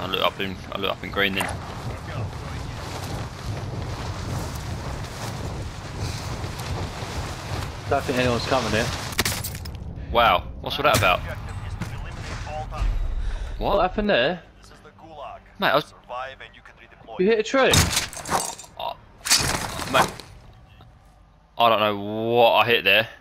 I look up in green then. Don't think anyone's coming here. Wow, what's all that about? What What? happened there? Mate, I was... You hit a tree? Mate, I don't know what I hit there.